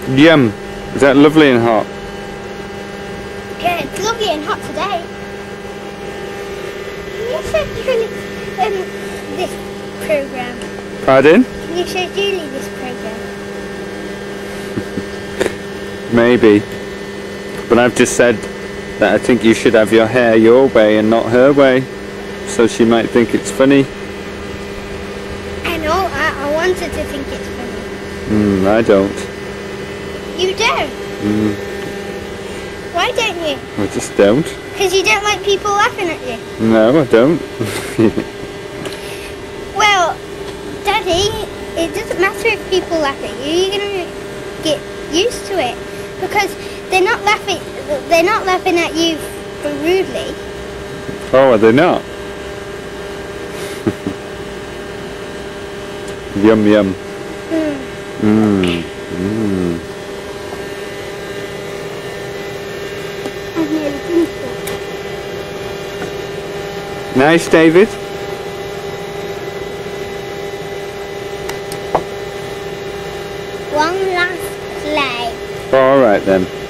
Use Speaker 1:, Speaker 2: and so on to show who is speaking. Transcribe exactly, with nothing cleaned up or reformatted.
Speaker 1: Yum. Is that lovely and hot?
Speaker 2: Yeah, it's lovely and hot today. Can you show Julie um, this program?
Speaker 1: Pardon?
Speaker 2: Can you show Julie this program?
Speaker 1: Maybe. But I've just said that I think you should have your hair your way and not her way. So she might think it's funny.
Speaker 2: I know, I, I wanted to think it's funny.
Speaker 1: Hmm, I don't.
Speaker 2: You don't?
Speaker 1: Hmm,
Speaker 2: Why don't you?
Speaker 1: I just don't.
Speaker 2: Because you don't like people laughing at you.
Speaker 1: No, I don't.
Speaker 2: Well, Daddy, it doesn't matter if people laugh at you. You're going to get used to it. Because they're not laughing, they're not laughing at you rudely.
Speaker 1: Oh, are they not? Yum yum.
Speaker 2: Mm.
Speaker 1: Mmm. Mmm.
Speaker 2: I've nearly finished it.
Speaker 1: Nice, David.
Speaker 2: One last play.
Speaker 1: All right then.